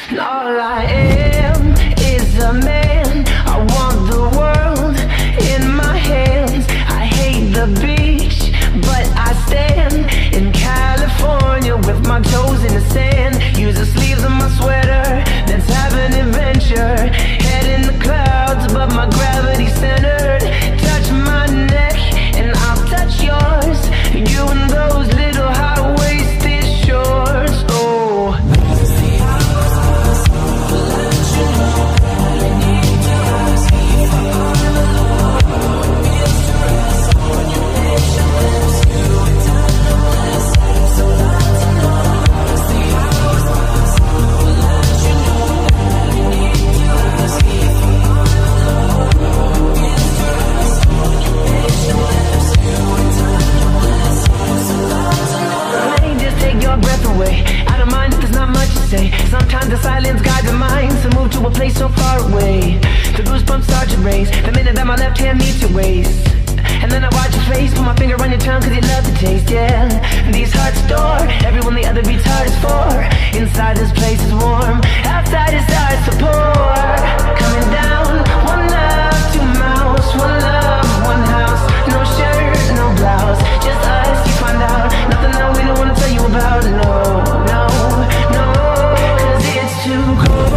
And all I am is a man. I want the world in my hands. I hate the beach, but I stand in California with my toes in the sand. Use the sleeves of my sweater, let's have an adventure. Head in the clouds, but my gravity's centered. Touch my neck and I'll touch yours. You and those little high-waisted shorts. Oh, sometimes the silence guides the mind to move to a place so far away. The goosebumps start to raise the minute that my left hand meets your waist. And then I watch your face, put my finger on your tongue cause you love the taste, yeah. These hearts adore everyone the other beats hard is for. Inside this place is warm, outside it starts to pour. Coming down, one love, two mouths, one love, one house. No shirt, no blouse, just us, you find out. Nothing that we don't wanna tell you about, no, no, no. It's too cold.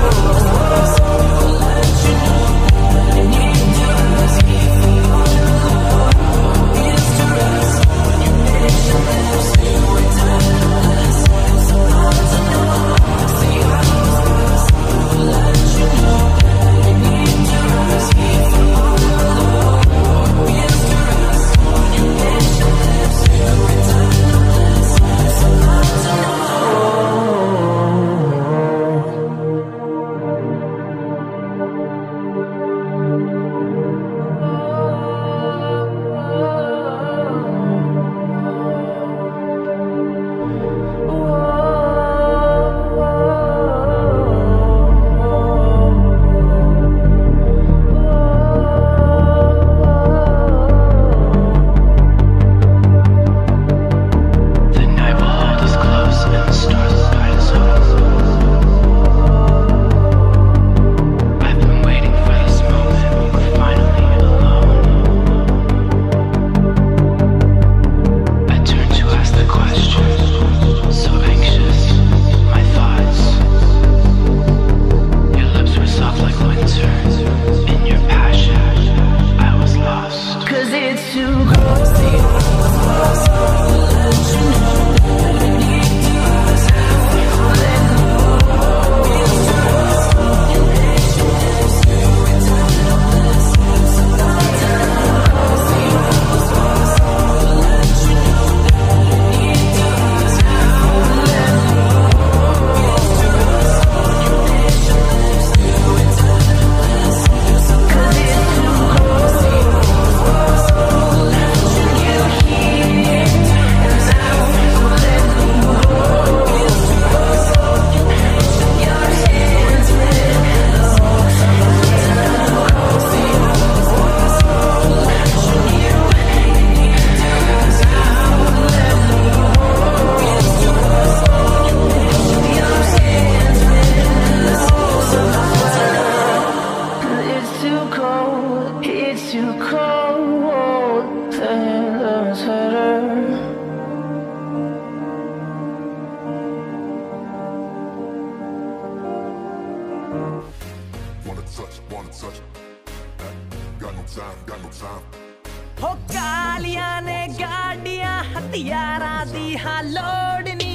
हो कालियां ने गाड़ियां हथियारां दी हां लोड़नी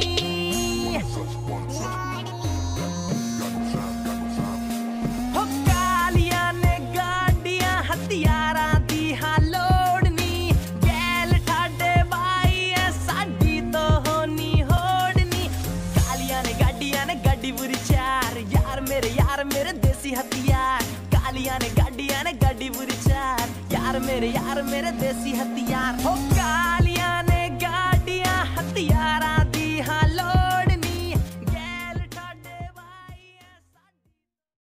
हो कालियां ने गाड़ियां हथियारां दी हां लोड़नी गैल ठाडे भाई है साडी तो होनी होड़नी कालियां ने गाड़ी बुरी चार यार मेरे देसी हथियार कालियां ने गाड़ी बुरी चार यार मेरे देसी हथियार हो काल